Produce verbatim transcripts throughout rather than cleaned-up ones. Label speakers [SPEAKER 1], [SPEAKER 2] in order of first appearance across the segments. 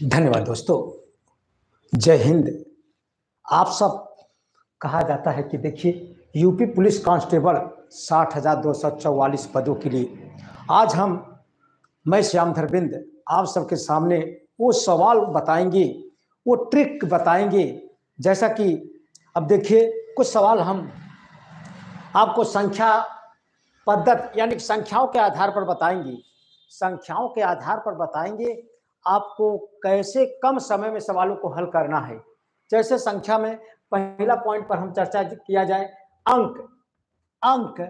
[SPEAKER 1] धन्यवाद दोस्तों। जय हिंद। आप सब कहा जाता है कि देखिए यूपी पुलिस कांस्टेबल साठ हजार दो सौ चौवालीस पदों के लिए आज हम मैं श्याम धरविंद आप सबके सामने वो सवाल बताएंगे, वो ट्रिक बताएंगे। जैसा कि अब देखिए कुछ सवाल हम आपको संख्या पद्धति यानी कि संख्याओं के आधार पर बताएंगे। संख्याओं के आधार पर बताएंगे आपको कैसे कम समय में सवालों को हल करना है। जैसे संख्या में पहला पॉइंट पर हम चर्चा किया जाए, अंक। अंक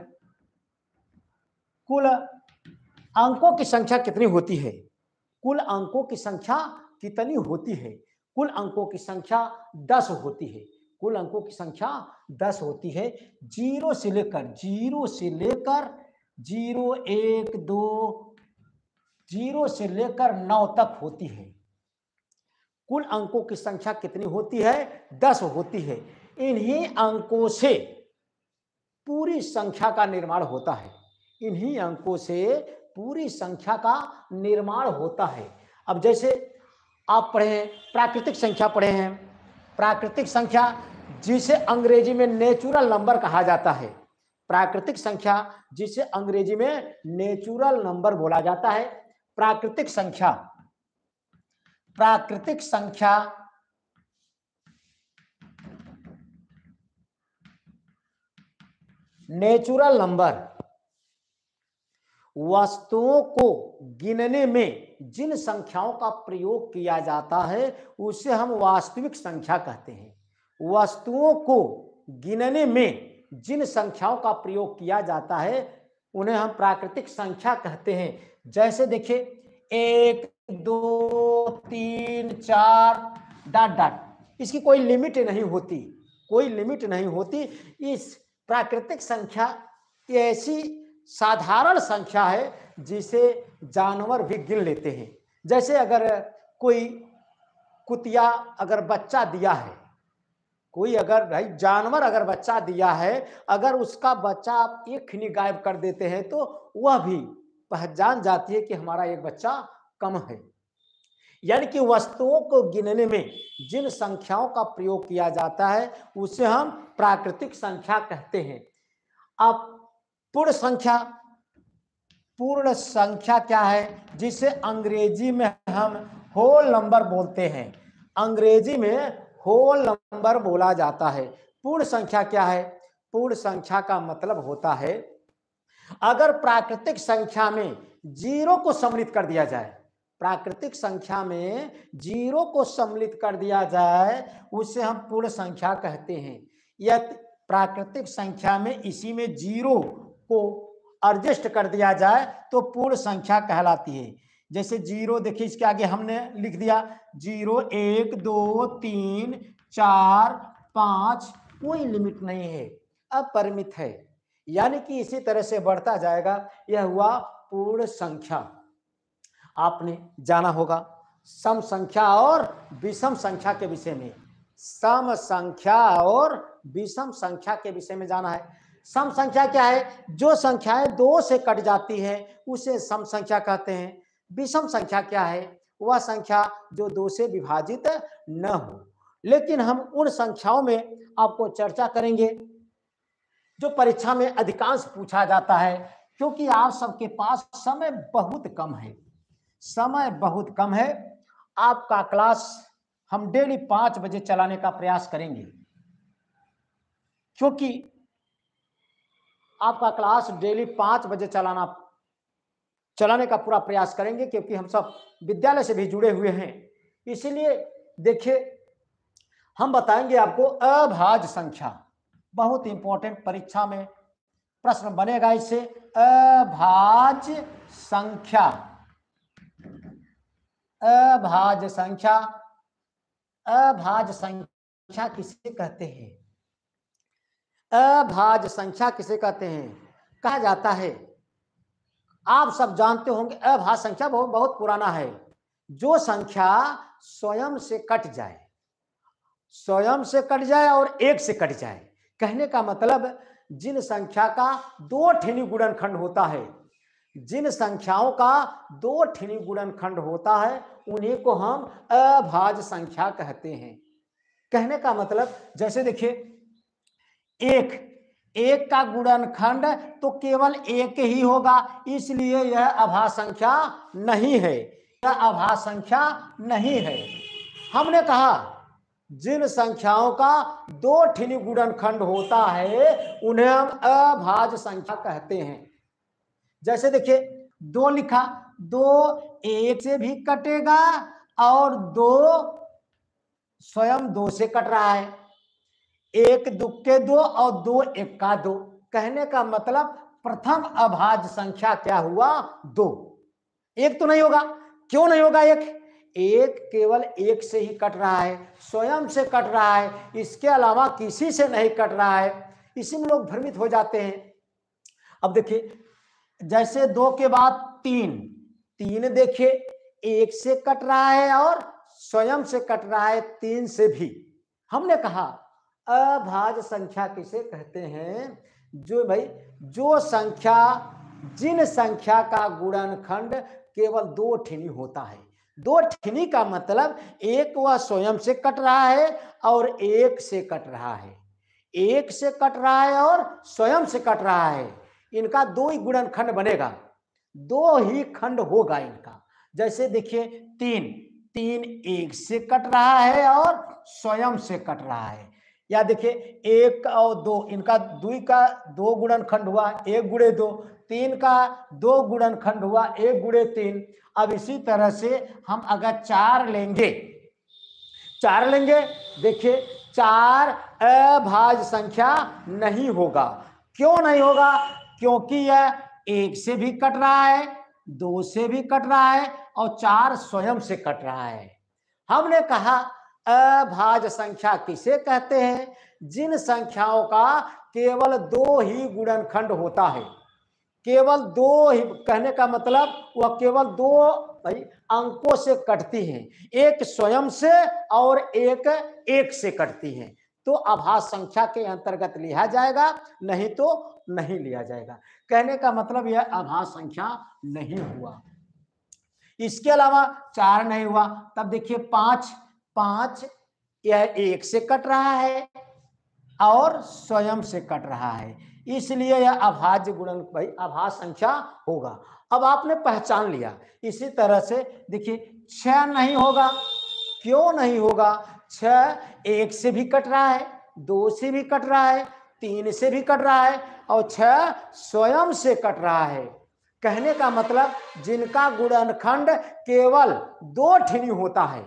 [SPEAKER 1] कुल अंकों की संख्या कितनी होती है? कुल अंकों की संख्या कितनी होती है? कुल अंकों की संख्या दस होती है। कुल अंकों की संख्या दस होती है। जीरो से लेकर जीरो से लेकर जीरो एक दो जीरो से लेकर नौ तक होती है। कुल अंकों की संख्या कितनी होती है? दस होती है। इन्हीं अंकों से पूरी संख्या का निर्माण होता है। इन्हीं अंकों से पूरी संख्या का निर्माण होता है। अब जैसे आप पढ़े हैं, प्राकृतिक संख्या पढ़े हैं। प्राकृतिक संख्या जिसे अंग्रेजी में नेचुरल नंबर कहा जाता है। प्राकृतिक संख्या जिसे अंग्रेजी में नेचुरल नंबर बोला जाता है। प्राकृतिक संख्या प्राकृतिक संख्या नेचुरल नंबर वस्तुओं को गिनने में जिन संख्याओं का प्रयोग किया जाता है उसे हम वास्तविक संख्या कहते हैं। वस्तुओं को गिनने में जिन संख्याओं का प्रयोग किया जाता है उन्हें हम प्राकृतिक संख्या कहते हैं। जैसे देखिए एक दो तीन चार डॉट डॉट, इसकी कोई लिमिट नहीं होती, कोई लिमिट नहीं होती। इस प्राकृतिक संख्या ऐसी साधारण संख्या है जिसे जानवर भी गिन लेते हैं। जैसे अगर कोई कुतिया अगर बच्चा दिया है, कोई अगर भाई जानवर अगर बच्चा दिया है, अगर उसका बच्चा आप एक खिनी गायब कर देते हैं तो वह भी पहचान जाती है कि हमारा एक बच्चा कम है। यानी कि वस्तुओं को गिनने में जिन संख्याओं का प्रयोग किया जाता है उसे हम प्राकृतिक संख्या कहते हैं। अब पूर्ण संख्या पूर्ण संख्या क्या है? जिसे अंग्रेजी में हम होल नंबर बोलते हैं। अंग्रेजी में होल नंबर बोला जाता है। पूर्ण संख्या क्या है? पूर्ण संख्या का मतलब होता है अगर प्राकृतिक संख्या में जीरो को सम्मिलित कर दिया जाए, प्राकृतिक संख्या में जीरो को सम्मिलित कर दिया जाए उसे हम पूर्ण संख्या कहते हैं। यदि प्राकृतिक संख्या में इसी में जीरो को एडजस्ट कर दिया जाए तो पूर्ण संख्या कहलाती है। जैसे जीरो देखिए, इसके आगे हमने लिख दिया जीरो एक दो तीन चार पांच, कोई लिमिट नहीं है, अपरिमित है। यानी कि इसी तरह से बढ़ता जाएगा। यह हुआ पूर्ण संख्या। आपने जाना होगा सम संख्या और विषम संख्या के विषय में। सम संख्या और विषम संख्या के विषय में जाना है। सम संख्या क्या है? जो संख्याएं दो से कट जाती है उसे सम संख्या कहते हैं। विषम संख्या क्या है? वह संख्या जो दो से विभाजित न हो। लेकिन हम उन संख्याओं में आपको चर्चा करेंगे जो परीक्षा में अधिकांश पूछा जाता है, क्योंकि आप सबके पास समय बहुत कम है। समय बहुत कम है। आपका क्लास हम डेली पांच बजे चलाने का प्रयास करेंगे, क्योंकि आपका क्लास डेली पांच बजे चलाना चलाने का पूरा प्रयास करेंगे, क्योंकि हम सब विद्यालय से भी जुड़े हुए हैं। इसलिए देखिए हम बताएंगे आपको अभाज्य संख्या। बहुत इंपॉर्टेंट परीक्षा में प्रश्न बनेगा इससे। अभाज्य संख्या, अभाज्य संख्या, अभाज्य संख्या किसे कहते हैं? अभाज्य संख्या किसे कहते हैं? कहा जाता है, आप सब जानते होंगे अभाज्य संख्या बहुत बहुत पुराना है। जो संख्या स्वयं से कट जाए, स्वयं से कट जाए और एक से कट जाए। कहने का मतलब जिन संख्या का दो ठेनी गुणनखंड होता है, जिन संख्याओं का दो ठिनी गुणनखंड होता है उन्हीं को हम अभाज्य संख्या कहते हैं। कहने का मतलब जैसे देखिए एक एक का गुणनखंड तो केवल एक ही होगा, इसलिए यह अभाज्य संख्या नहीं है, यह अभाज्य संख्या नहीं है। हमने कहा जिन संख्याओं का दो ठिनी गुणनखंड होता है उन्हें हम अभाज्य संख्या कहते हैं। जैसे देखिए दो लिखा, दो एक से भी कटेगा और दो स्वयं दो से कट रहा है, एक दुक्के दो और दो एक का दो। कहने का मतलब प्रथम अभाज्य संख्या क्या हुआ? दो। एक तो नहीं होगा। क्यों नहीं होगा? एक एक केवल एक से ही कट रहा है, स्वयं से कट रहा है, इसके अलावा किसी से नहीं कट रहा है। इसी में लोग भ्रमित हो जाते हैं। अब देखिए जैसे दो के बाद तीन, तीन देखिए एक से कट रहा है और स्वयं से कट रहा है तीन से भी। हमने कहा अभाज्य संख्या किसे कहते हैं? जो भाई जो संख्या जिन संख्या का गुणनखंड केवल दो ठिनी होता है। दो ठिनी का मतलब एक वह स्वयं से कट रहा है और एक से कट रहा है, एक से कट रहा है और स्वयं से कट रहा है। इनका दो ही गुणनखंड बनेगा, दो ही खंड होगा इनका। जैसे देखिए तीन, तीन एक से कट रहा है और स्वयं से कट रहा है। या देखिए एक और दो, इनका दुई का दो गुणनखंड हुआ, एक गुणे दो। तीन का दो गुणनखंड हुआ, एक गुणे तीन। अब इसी तरह से हम अगर चार लेंगे, चार लेंगे देखिए चार अभाज्य संख्या नहीं होगा। क्यों नहीं होगा? क्योंकि यह एक से भी कट रहा है, दो से भी कट रहा है और चार स्वयं से कट रहा है। हमने कहा अभाज्य संख्या किसे कहते हैं? जिन संख्याओं का केवल दो ही गुणनखंड होता है, केवल दो ही। कहने का मतलब वह केवल दो भाई अंकों से कटती हैं, एक स्वयं से और एक एक से कटती हैं, तो अभाज्य संख्या के अंतर्गत लिया जाएगा, नहीं तो नहीं लिया जाएगा। कहने का मतलब यह अभाज्य संख्या नहीं हुआ। इसके अलावा चार नहीं हुआ। तब देखिए पांच, पांच यह एक से कट रहा है और स्वयं से कट रहा है, इसलिए यह अभाज्य गुणन भाई अभाज्य संख्या होगा। अब आपने पहचान लिया। इसी तरह से देखिए छह नहीं होगा। क्यों नहीं होगा? छह एक से भी कट रहा है, दो से भी कट रहा है, तीन से भी कट रहा है और छह स्वयं से कट रहा है। कहने का मतलब जिनका गुणनखंड केवल दो ठिनी होता है,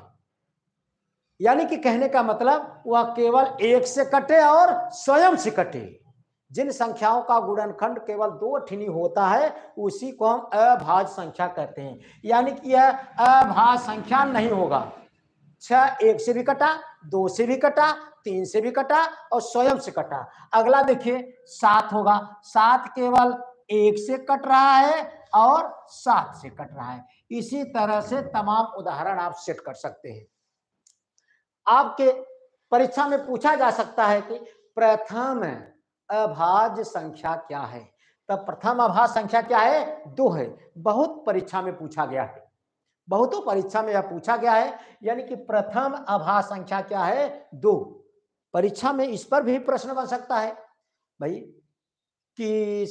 [SPEAKER 1] यानी कि कहने का मतलब वह केवल एक से कटे और स्वयं से कटे। जिन संख्याओं का गुणनखंड केवल दो ठिनी होता है उसी को हम अभाज्य संख्या कहते हैं। यानी कि यह अभाज्य संख्या नहीं होगा। छह एक से भी कटा, दो से भी कटा, तीन से भी कटा और स्वयं से कटा। अगला देखिए सात होगा। सात केवल एक से कट रहा है और सात से कट रहा है। इसी तरह से तमाम उदाहरण आप सेट कर सकते हैं। आपके परीक्षा में पूछा जा सकता है कि प्रथम अभाज्य संख्या क्या है? तब प्रथम अभाज्य संख्या क्या है? दो है। बहुत परीक्षा में पूछा गया है, बहुतों परीक्षा में यह पूछा गया है। यानी कि प्रथम अभाज्य संख्या क्या है? दो। परीक्षा में इस पर भी प्रश्न बन सकता है भाई कि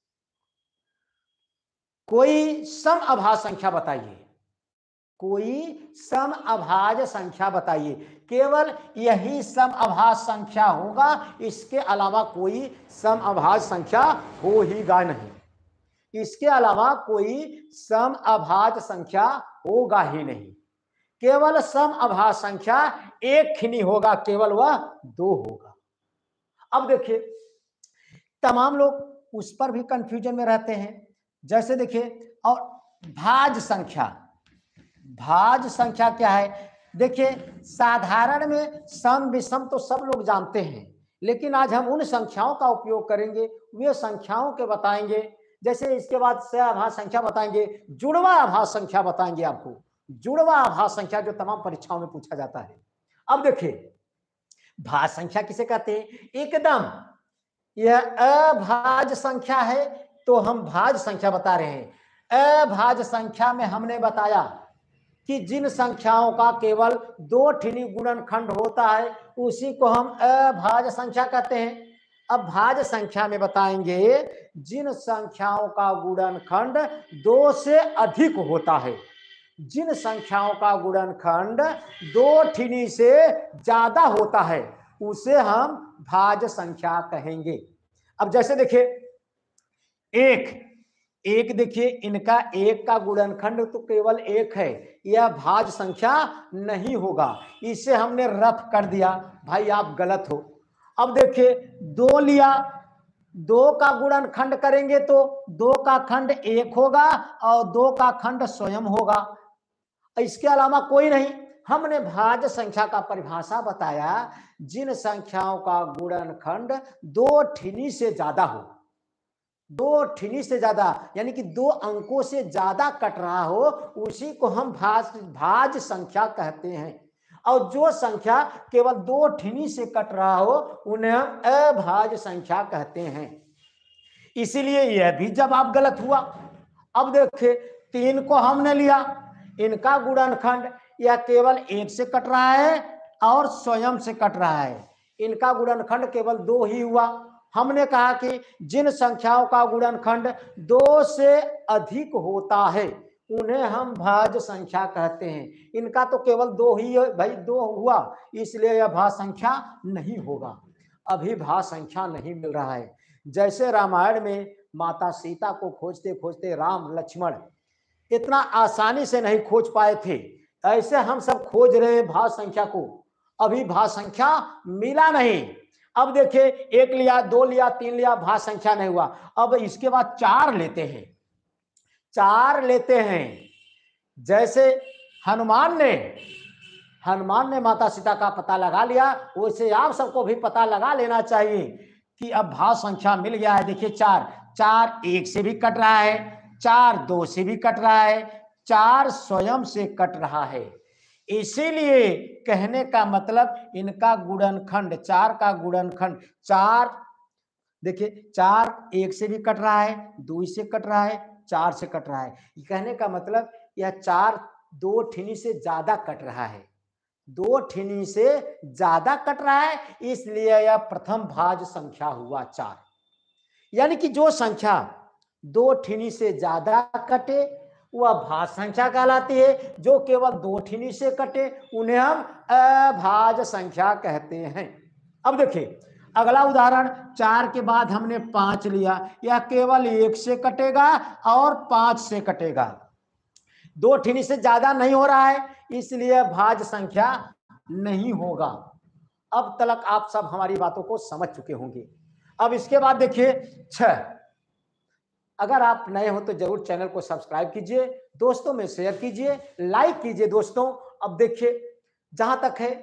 [SPEAKER 1] कोई सम अभाज्य संख्या बताइए, कोई सम अभाज्य संख्या बताइए। केवल यही सम अभाज्य संख्या होगा, इसके अलावा कोई सम अभाज्य संख्या हो ही गा नहीं। इसके अलावा कोई सम अभाज्य संख्या होगा ही नहीं। केवल सम अभाज्य संख्या एक खिनी होगा, केवल वह दो होगा। अब देखिए तमाम लोग उस पर भी कंफ्यूजन में रहते हैं। जैसे देखिए और भाज्य संख्या, भाज्य संख्या क्या है? देखिए साधारण में सम विषम तो सब लोग जानते हैं, लेकिन आज हम उन संख्याओं का उपयोग करेंगे, वे संख्याओं के बताएंगे। जैसे इसके बाद से अभाज्य संख्या बताएंगे, जुड़वा अभाज्य संख्या बताएंगे आपको, जुड़वा अभाज्य संख्या जो तमाम परीक्षाओं में पूछा जाता है। अब देखिए भाज्य संख्या किसे कहते हैं? एकदम यह अभाज्य संख्या है तो हम भाज्य संख्या बता रहे हैं। अभाज्य संख्या में हमने बताया कि जिन संख्याओं का केवल दो ठिनी गुणनखंड होता है उसी को हम अभाज्य संख्या कहते हैं। अब भाज्य संख्या में बताएंगे जिन संख्याओं का गुणनखंड दो से अधिक होता है। जिन संख्याओं का गुणनखंड दो ठिनी से ज्यादा होता है उसे हम भाज्य संख्या कहेंगे। अब जैसे देखिए एक एक देखिए इनका एक का गुणनखंड तो केवल एक है, यह भाज्य संख्या नहीं होगा, इसे हमने रफ कर दिया, भाई आप गलत हो। अब देखिए दो लिया, दो का गुणनखंड करेंगे तो दो का खंड एक होगा और दो का खंड स्वयं होगा, इसके अलावा कोई नहीं। हमने भाज्य संख्या का परिभाषा बताया जिन संख्याओं का गुणनखंड दो ठिनी से ज्यादा हो, दो ठिनी से ज्यादा यानी कि दो अंकों से ज्यादा कट रहा हो उसी को हम भाज्य भाज्य संख्या कहते हैं। और जो संख्या केवल दो ठिनी से कट रहा हो उन्हें हम अभाज्य संख्या कहते हैं। इसीलिए यह भी जवाब गलत हुआ। अब देखिए तीन को हमने लिया, इनका गुणनखंड यह केवल एक से कट रहा है और स्वयं से कट रहा है, इनका गुणनखंड केवल दो ही हुआ। हमने कहा कि जिन संख्याओं का गुणनखंड दो से अधिक होता है उन्हें हम भाज्य संख्या कहते हैं। इनका तो केवल दो ही भाई दो हुआ, इसलिए यह भाज्य संख्या नहीं होगा। अभी भाज्य संख्या नहीं मिल रहा है। जैसे रामायण में माता सीता को खोजते खोजते राम लक्ष्मण इतना आसानी से नहीं खोज पाए थे, ऐसे हम सब खोज रहे हैं भाज्य संख्या को, अभी भाज्य संख्या मिला नहीं। अब देखिए एक लिया, दो लिया, तीन लिया, भाज्य संख्या नहीं हुआ। अब इसके बाद चार लेते हैं, चार लेते हैं। जैसे हनुमान ने हनुमान ने माता सीता का पता लगा लिया, वैसे आप सबको भी पता लगा लेना चाहिए कि अब भाज्य संख्या मिल गया है। देखिए चार, चार एक से भी कट रहा है, चार दो से भी कट रहा है, चार स्वयं से कट रहा है। इसीलिए कहने का मतलब इनका गुणनखंड, चार का गुणनखंड चार, देखिए चार एक से भी कट रहा है, दो से कट रहा है, चार से कट रहा है। कहने का मतलब यह चार दो ठिनी से ज्यादा कट रहा है, दो ठिनी से ज्यादा कट रहा है, इसलिए यह प्रथम भाज्य संख्या हुआ चार। यानी कि जो संख्या दो ठिनी से ज्यादा कटे वह भाज्य संख्या कहलाती है, जो केवल दो ठिनी से कटे उन्हें हम अभाज्य संख्या कहते हैं। अब देखिए अगला उदाहरण, चार के बाद हमने पांच लिया, यह केवल एक से कटेगा और पांच से कटेगा, दो ठिनी से ज्यादा नहीं हो रहा है, इसलिए भाज्य संख्या नहीं होगा। अब तक आप सब हमारी बातों को समझ चुके होंगे। अब इसके बाद देखिए छह, अगर आप नए हो तो जरूर चैनल को सब्सक्राइब कीजिए, दोस्तों में शेयर कीजिए, लाइक कीजिए दोस्तों। अब देखिए जहां तक है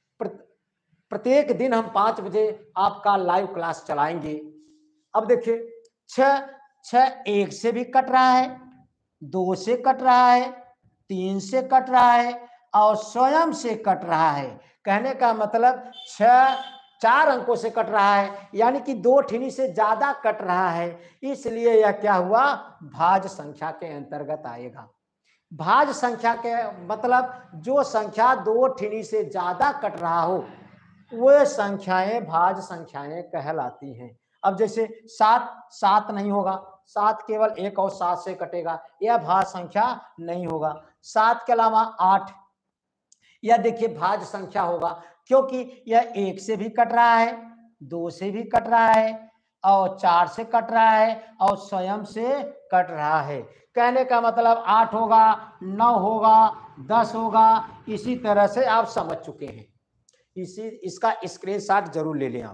[SPEAKER 1] प्रत्येक दिन हम पांच बजे आपका लाइव क्लास चलाएंगे। अब देखिए छह, छह एक से भी कट रहा है, दो से कट रहा है, तीन से कट रहा है और स्वयं से कट रहा है। कहने का मतलब छह चार अंकों से कट रहा है, यानी कि दो ठिनी से ज्यादा कट रहा है, इसलिए यह क्या हुआ, भाज्य संख्या के अंतर्गत आएगा। भाज्य संख्या के मतलब जो संख्या दो ठिनी से ज्यादा कट रहा हो वह संख्याएं भाज्य संख्याएं कहलाती हैं। अब जैसे सात, सात नहीं होगा, सात केवल एक और सात से कटेगा, यह भाज्य संख्या नहीं होगा। सात के अलावा आठ, यह देखिए भाज्य संख्या होगा, क्योंकि यह एक से भी कट रहा है, दो से भी कट रहा है और चार से कट रहा है और स्वयं से कट रहा है। कहने का मतलब आठ होगा, नौ होगा, दस होगा, इसी तरह से आप समझ चुके हैं। इसी इसका स्क्रीनशॉट जरूर ले लें आप।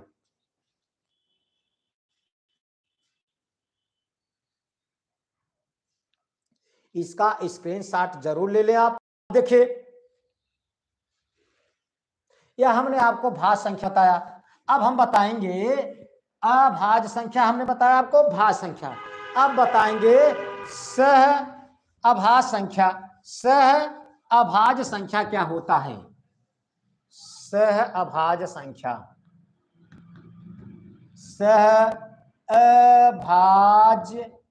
[SPEAKER 1] इसका स्क्रीनशॉट जरूर ले लें आप। देखिए यह हमने आपको भाज्य संख्या बताया। अब हम बताएंगे अभाज्य संख्या, हमने बताया आपको भाज्य संख्या। अब बताएंगे सह अभाज्य संख्या। सह अभाज्य संख्या क्या होता है? सह अभाज्य संख्या, सह अभाज्य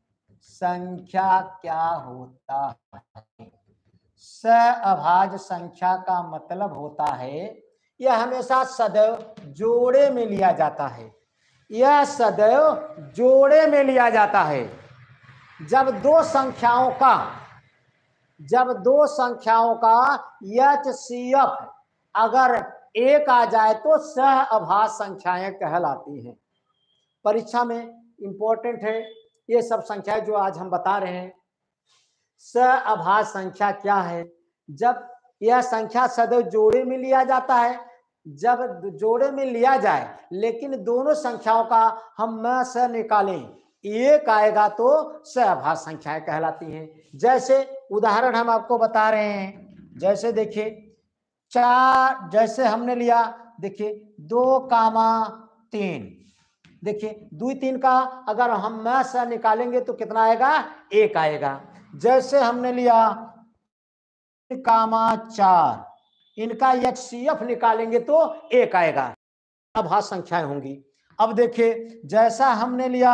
[SPEAKER 1] संख्या क्या होता है। सहअभाज्य संख्या का मतलब होता है यह हमेशा सदैव जोड़े में लिया जाता है। यह सदैव जोड़े में लिया जाता है। जब दो संख्याओं का जब दो संख्याओं का एच सी एफ अगर एक आ जाए तो सहअभाज्य संख्याएं कहलाती हैं। परीक्षा में इंपॉर्टेंट है ये सब संख्याएं जो आज हम बता रहे हैं। सहअभाज्य संख्या क्या है। जब यह संख्या सदैव जोड़े में लिया जाता है, जब जोड़े में लिया जाए लेकिन दोनों संख्याओं का हम में से निकालें एक आएगा तो सहअभाज्य संख्याएं कहलाती हैं। जैसे उदाहरण हम आपको बता रहे हैं, जैसे देखिए चार, जैसे हमने लिया देखिए दो कामा तीन, देखिए दो तीन का अगर हम में से निकालेंगे तो कितना आएगा, एक आएगा। जैसे हमने लिया कामा चार, इनका एच सी एफ निकालेंगे तो एक आएगा, अभाज्य संख्याएं होंगी। अब देखिए जैसा हमने लिया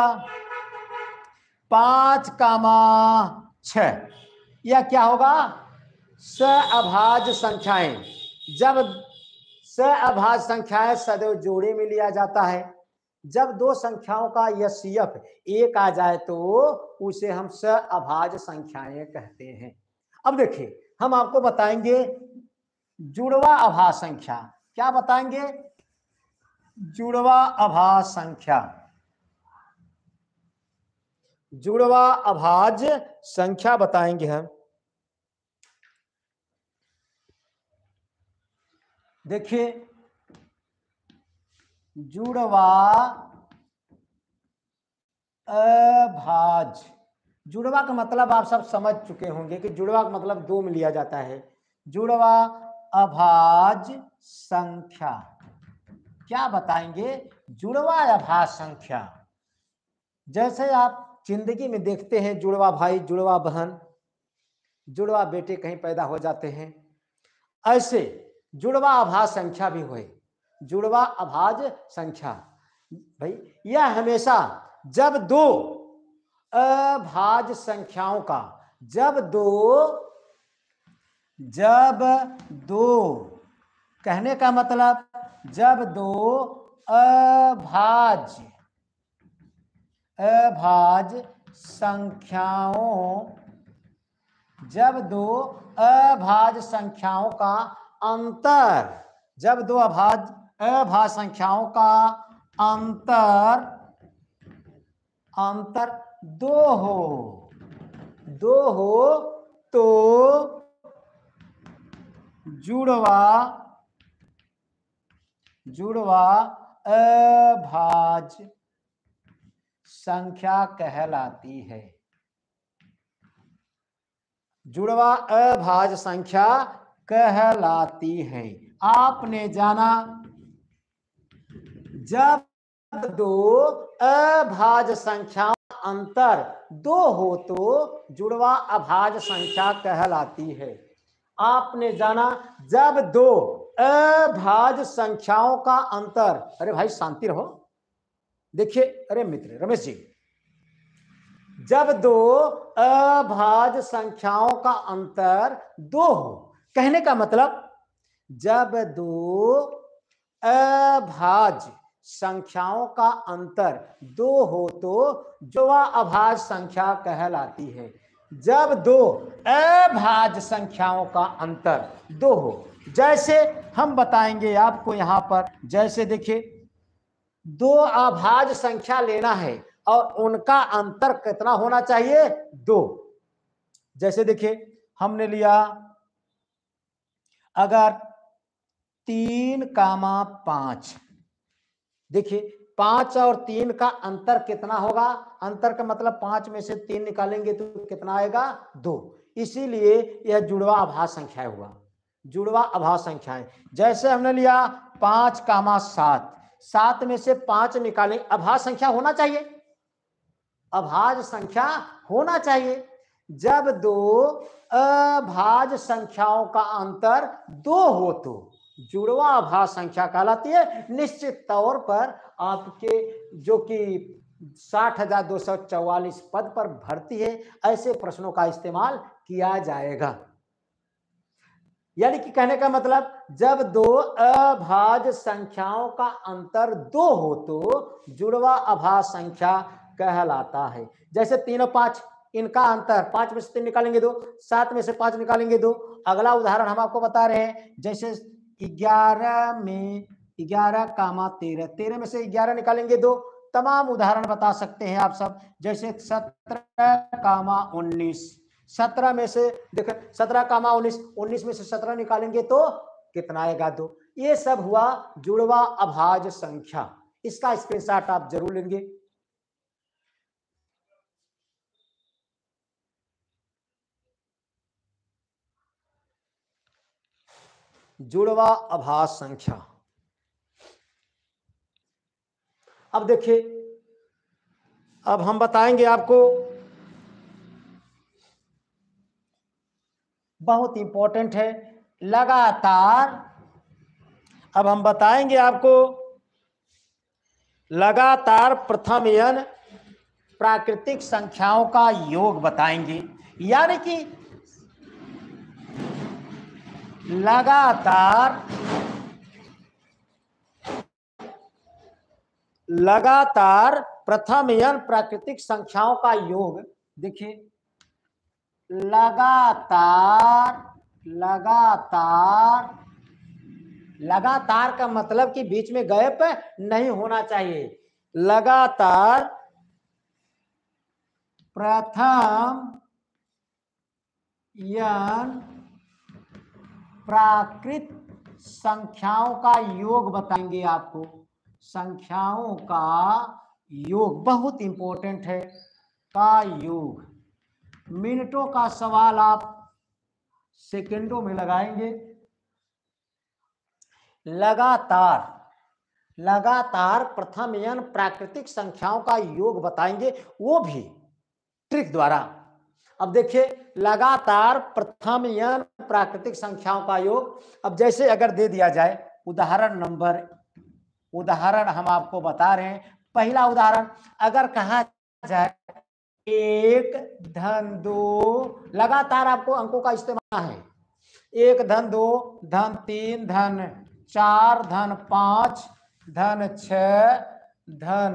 [SPEAKER 1] पांच कामा छह, यह क्या होगा, सहअभाज्य संख्याएं। जब सहअभाज्य संख्याएं सदैव जोड़े में लिया जाता है, जब दो संख्याओं का एच सी एफ एक आ जाए तो उसे हम सहअभाज्य संख्याएं कहते हैं। अब देखिए हम आपको बताएंगे जुड़वा अभाज्य संख्या। क्या बताएंगे, जुड़वा अभाज्य संख्या। जुड़वा अभाज्य संख्या बताएंगे हम। देखिए जुड़वा अभाज्य, जुड़वा का मतलब आप सब समझ चुके होंगे कि जुड़वा का मतलब दो में लिया जाता है। जुड़वा अभाज्य संख्या क्या बताएंगे, जुड़वा अभाज्य संख्या। जैसे आप जिंदगी में देखते हैं जुड़वा भाई, जुड़वा बहन, जुड़वा बेटे कहीं पैदा हो जाते हैं, ऐसे जुड़वा अभाज्य संख्या भी हुए। जुड़वा अभाज्य संख्या भाई यह हमेशा जब दो अभाज्य संख्याओं का जब दो जब दो कहने का मतलब जब दो अभाज्य अभाज्य संख्याओं जब दो अभाज्य संख्याओं का अंतर जब दो अभाज्य अभाज्य संख्याओं का अंतर अंतर दो हो दो हो तो जुड़वा जुड़वा अभाज्य संख्या कहलाती है। जुड़वा अभाज्य संख्या कहलाती है। आपने जाना जब दो अभाज्य संख्या अंतर दो हो तो जुड़वा अभाज्य संख्या कहलाती है। आपने जाना जब दो अभाज्य संख्याओं का अंतर, अरे भाई शांति रहो, देखिए अरे मित्र रमेश जी, जब दो अभाज्य संख्याओं का अंतर दो हो, कहने का मतलब जब दो अभाज्य संख्याओं का अंतर दो हो तो जुड़वा अभाज्य संख्या कहलाती है। जब दो अभाज्य संख्याओं का अंतर दो हो, जैसे हम बताएंगे आपको यहां पर, जैसे देखिए दो अभाज्य संख्या लेना है और उनका अंतर कितना होना चाहिए, दो। जैसे देखिए हमने लिया अगर तीन कामा पांच, देखिए पांच और तीन का अंतर कितना होगा, अंतर का मतलब पांच में से तीन निकालेंगे तो कितना आएगा, दो। इसीलिए यह जुड़वा अभाज्य संख्या हुआ, जुड़वा अभाज्य संख्या है। जैसे हमने लिया पांच कामा सात, सात में से पांच निकालें, अभाज्य संख्या होना चाहिए, अभाज्य संख्या होना चाहिए। जब दो अभाज्य संख्याओं का अंतर दो हो तो जुड़वा अभाज्य संख्या कहलाती है। निश्चित तौर पर आपके जो कि साठ हजार दो सौ चौवालीस पद पर भर्ती है। ऐसे प्रश्नों का इस्तेमाल किया जाएगा। यानी कि कहने का मतलब जब दो अभाज्य संख्याओं का अंतर दो हो तो जुड़वा अभाज्य संख्या कहलाता है। जैसे तीन और पांच, इनका अंतर पांच में से तीन निकालेंगे दो, सात में से पांच निकालेंगे दो। अगला उदाहरण हम आपको बता रहे हैं, जैसे ग्यारह में ग्यारह कामा तेरह, तेरह में से ग्यारह निकालेंगे दो। तमाम उदाहरण बता सकते हैं आप सब, जैसे सत्रह कामा उन्नीस, सत्रह में से देखो सत्रह कामा उन्नीस, उन्नीस में से सत्रह निकालेंगे तो कितना आएगा? दो। ये सब हुआ जुड़वा अभाज्य संख्या। इसका स्क्रीनशॉट आप जरूर लेंगे। जुड़वा अभाज्य संख्या। अब देखिए, अब हम बताएंगे आपको, बहुत इंपॉर्टेंट है, लगातार। अब हम बताएंगे आपको लगातार प्रथम n प्राकृतिक संख्याओं का योग बताएंगे। यानी कि लगातार लगातार प्रथम n प्राकृतिक संख्याओं का योग। देखिए, लगातार लगातार लगातार का मतलब कि बीच में गैप नहीं होना चाहिए। लगातार प्रथम n प्राकृत संख्याओं का योग बताएंगे आपको। संख्याओं का योग बहुत इंपॉर्टेंट है, का योग। मिनटों का सवाल आप सेकंडों में लगाएंगे। लगातार लगातार प्रथम n प्राकृतिक संख्याओं का योग बताएंगे, वो भी ट्रिक द्वारा। अब देखिए, लगातार प्रथम n प्राकृतिक संख्याओं का योग। अब जैसे अगर दे दिया जाए उदाहरण नंबर, उदाहरण हम आपको बता रहे हैं। पहला उदाहरण अगर कहा जाए एक धन दो, लगातार आपको अंकों का इस्तेमाल है। एक धन दो, धन तीन, धन चार, धन पांच, धन छह, धन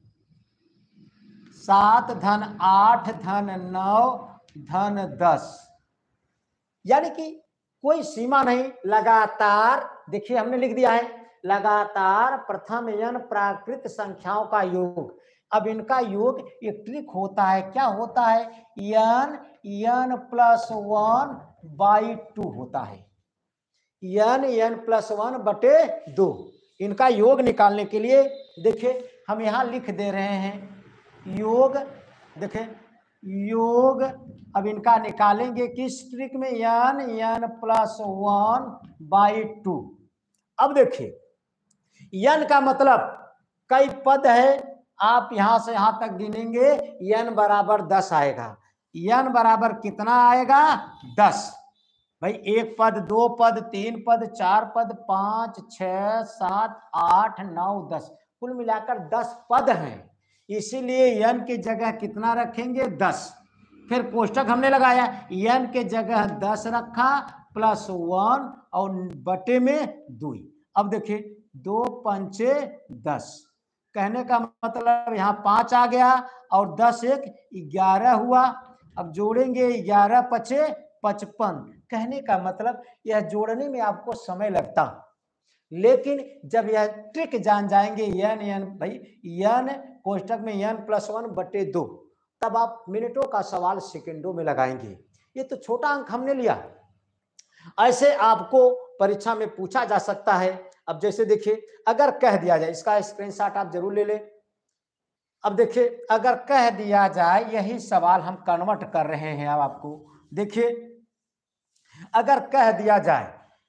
[SPEAKER 1] सात, धन आठ, धन नौ, धन दस। यानी कि कोई सीमा नहीं, लगातार। देखिए हमने लिख दिया है लगातार प्रथम n प्राकृत संख्याओं का योग। अब इनका योग एक ट्रिक होता है। क्या होता है? n n plus one by two होता है। n n प्लस वन बटे दो। इनका योग निकालने के लिए देखिए हम यहां लिख दे रहे हैं योग। देखिए योग, अब इनका निकालेंगे किस ट्रिक में? n n plus one by two. अब देखिए n का मतलब कई पद है, आप यहां से यहां तक गिनेंगे n बराबर दस आएगा। n बराबर कितना आएगा? दस। भाई एक पद, दो पद, तीन पद, चार पद, पांच, छह, सात, आठ, नौ, दस, कुल मिलाकर दस पद हैं। इसीलिए n की जगह कितना रखेंगे? दस। फिर कोष्टक हमने लगाया, n के जगह दस रखा प्लस वन और बटे में दो। अब देखिए दो पंचे दस, कहने का मतलब यहाँ पांच आ गया और दस एक ग्यारह हुआ। अब जोड़ेंगे ग्यारह पचे पचपन। कहने का मतलब यह जोड़ने में आपको समय लगता, लेकिन जब यह ट्रिक जान जाएंगे n n भाई n कोष्टक में n प्लस वन बटे दो, तब आप मिनटों का सवाल सेकंडों में लगाएंगे। ये तो छोटा अंक हमने लिया। ऐसे आपको परीक्षा में पूछा जा सकता है। अब जैसे देखिए अगर कह दिया जाए, इसका स्क्रीनशॉट आप जरूर ले लें। अब देखिए अगर कह दिया जाए, यही सवाल हम कन्वर्ट कर रहे हैं। अब आपको देखिए अगर कह दिया जाए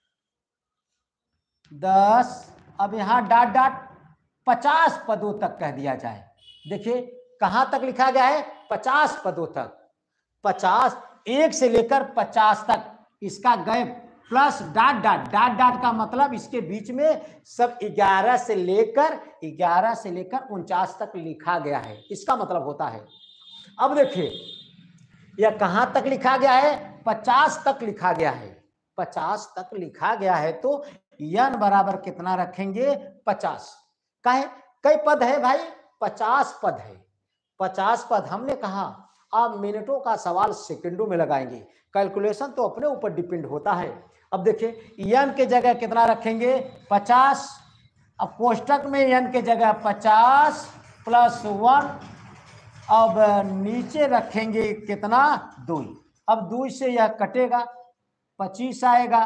[SPEAKER 1] दस, अब यहां डाट डाट पचास पदों तक कह दिया जाए। देखिए कहां तक लिखा गया है? पचास पदों तक। पचास, एक से लेकर पचास तक इसका gap plus dot dot dot dot का मतलब इसके बीच में सब ग्यारह से लेकर ग्यारह से लेकर उनचास तक लिखा गया है, इसका मतलब होता है। अब देखिए यह कहां तक लिखा गया है, पचास तक लिखा गया है, पचास तक लिखा गया है तो n बराबर कितना रखेंगे, पचास। काहे, कई पद है भाई, पचास पद है, पचास पद। हमने कहा आप मिनटों का सवाल सेकंडों में लगाएंगे, कैलकुलेशन तो अपने ऊपर डिपेंड होता है। अब देखिए n के जगह कितना रखेंगे, पचास। अब कोष्टक में n के जगह पचास प्लस वन, अब नीचे रखेंगे कितना, दो। अब दो से यह कटेगा, पच्चीस आएगा।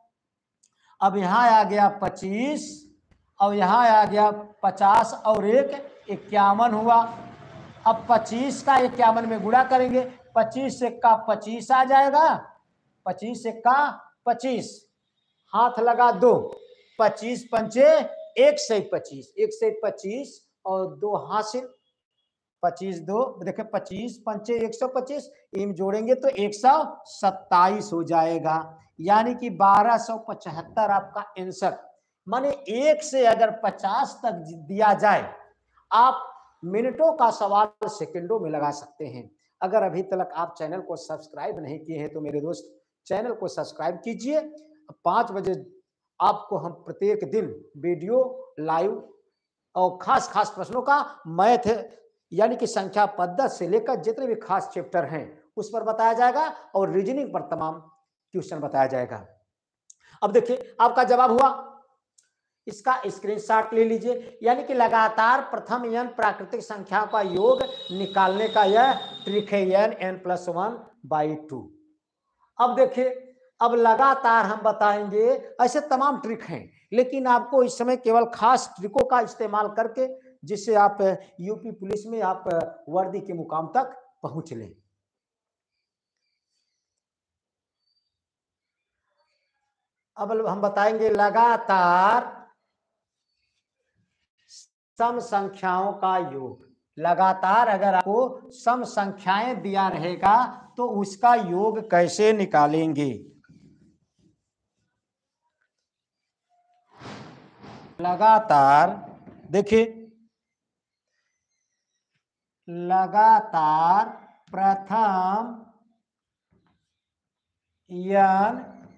[SPEAKER 1] अब यहाँ आ गया पच्चीस और यहाँ आ गया पचास और एक इक्यावन हुआ। अब पच्चीस का इक्यावन में गुणा करेंगे, पच्चीस से का पच्चीस आ जाएगा, पच्चीस से का पच्चीस, हाथ लगा दो, पच्चीस पंचे एक सौ पच्चीस, एक सौ पच्चीस और दो हासिल, पच्चीस दो देखे पच्चीस पंचे एक सौ पच्चीस, इन जोड़ेंगे तो एक सौ सत्ताईस हो जाएगा, यानी कि बारह सौ पचहत्तर आपका आंसर। माने एक से अगर पचास तक दिया जाए, आप मिनटों का सवाल सेकंडों में लगा सकते हैं। अगर अभी तक आप चैनल को सब्सक्राइब नहीं किए हैं तो मेरे दोस्त चैनल को सब्सक्राइब कीजिए। पाँच बजे आपको हम प्रत्येक दिन वीडियो लाइव और खास खास प्रश्नों का मैथ यानी कि संख्या पद्धति से लेकर जितने भी खास चैप्टर हैं उस पर बताया जाएगा और रीजनिंग पर तमाम क्वेश्चन बताया जाएगा। अब देखिए आपका जवाब हुआ, इसका स्क्रीनशॉट ले लीजिए। यानी कि लगातार प्रथम n प्राकृतिक संख्याओं का योग निकालने का यह ट्रिक है, n n plus one by two. अब देखिए अब लगातार हम बताएंगे, ऐसे तमाम ट्रिक हैं, लेकिन आपको इस समय केवल खास ट्रिकों का इस्तेमाल करके जिससे आप यूपी पुलिस में आप वर्दी के मुकाम तक पहुंच लें। अब हम बताएंगे लगातार सम संख्याओं का योग। लगातार अगर आपको सम संख्याएं दिया रहेगा तो उसका योग कैसे निकालेंगे। लगातार देखिए, लगातार प्रथम n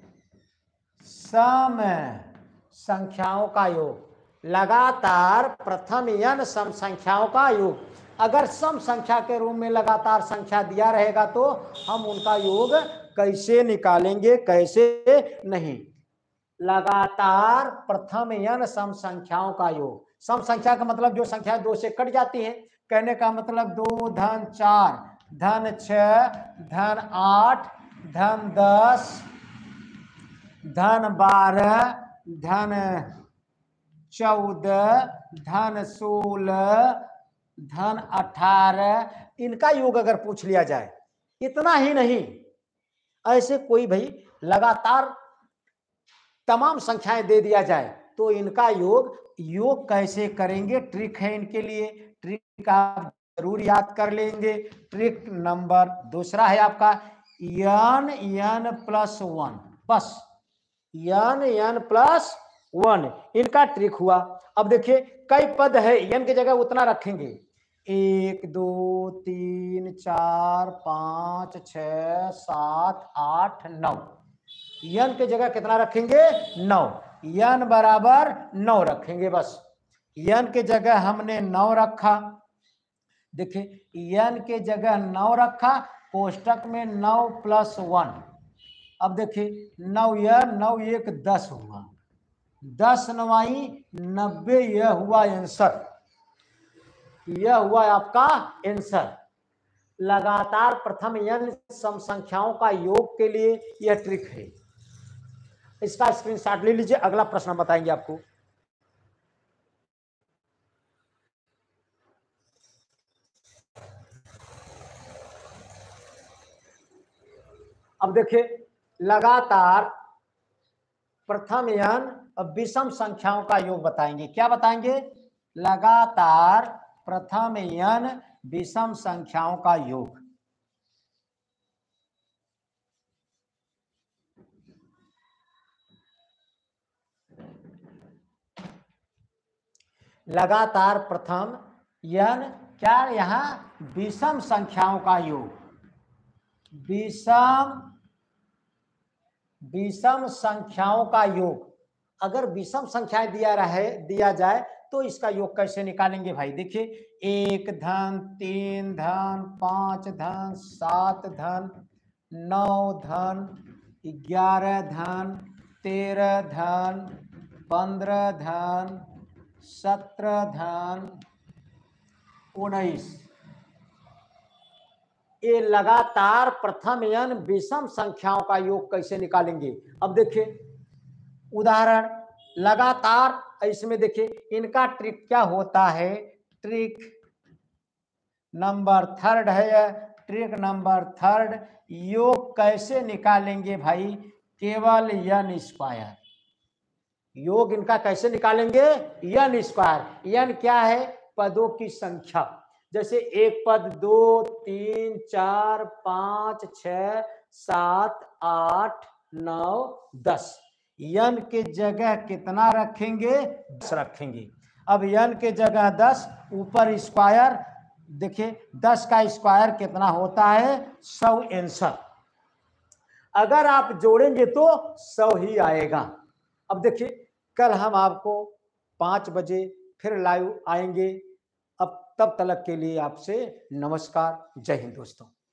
[SPEAKER 1] सम संख्याओं का योग, लगातार प्रथम n सम संख्याओं का योग। अगर सम संख्या के रूप में लगातार संख्या दिया रहेगा तो हम उनका योग कैसे निकालेंगे, कैसे नहीं। लगातार प्रथम n सम संख्याओं का योग, सम संख्या का मतलब जो संख्या दो से कट जाती है, कहने का मतलब दो धन चार धन छह धन आठ धन दस धन बारह धन चौदह धन सोलह धन अठारह, इनका योग अगर पूछ लिया जाए। इतना ही नहीं, ऐसे कोई भाई लगातार तमाम संख्याएं दे दिया जाए तो इनका योग योग कैसे करेंगे, ट्रिक है इनके लिए। ट्रिक आप जरूर याद कर लेंगे। ट्रिक नंबर दूसरा है आपका n n प्लस वन, बस n n प्लस वन इनका ट्रिक हुआ। अब देखिए कई पद है, n की जगह उतना रखेंगे, एक दो तीन चार पांच छ सात आठ नौ, n की जगह कितना रखेंगे, नौ, n बराबर नौ रखेंगे बस। n की जगह हमने नौ रखा, देखिए n के जगह नौ रखा, कोष्टक में नौ प्लस वन। अब देखिए नौ यह नौ एक दस हुआ, दस नवाई नब्बे, यह हुआ आंसर, यह हुआ आपका आंसर। लगातार प्रथम n सम संख्याओं का योग के लिए यह ट्रिक है, इसका स्क्रीनशॉट ले लीजिए। अगला प्रश्न हम बताएंगे आपको। अब देखिए लगातार प्रथम n विषम संख्याओं का योग बताएंगे। क्या बताएंगे, लगातार प्रथम n विषम संख्याओं का योग। लगातार प्रथम यन क्या यहाँ विषम संख्याओं का योग, विषम विषम संख्याओं का योग। अगर विषम संख्याएं दिया रहे दिया जाए तो इसका योग कैसे निकालेंगे भाई? देखिए, एक धन, तीन धन, पांच धन, सात धन, नौ धन, ग्यारह धन, तेरह धन, पंद्रह धन, सत्रह धन, उन्नीस। ये लगातार प्रथम यन विषम संख्याओं का योग कैसे निकालेंगे? अब देखिए उदाहरण, लगातार इसमें देखिए इनका ट्रिक क्या होता है। ट्रिक नंबर थर्ड है, ट्रिक नंबर थर्ड, योग कैसे निकालेंगे भाई? केवल यन स्क्वायर। योग इनका कैसे निकालेंगे? यन स्क्वायर। यन क्या है? पदों की संख्या। जैसे एक पद, दो, तीन, चार, पांच, छ, सात, आठ, नौ, दस। यन के जगह कितना रखेंगे? दस रखेंगे। अब यन के जगह दस, ऊपर स्क्वायर। देखिए दस का स्क्वायर कितना होता है? सौ एंसठ। अगर आप जोड़ेंगे तो सौ ही आएगा। अब देखिए कल हम आपको पाँच बजे फिर लाइव आएंगे। अब तब तक के लिए आपसे नमस्कार। जय हिंद दोस्तों।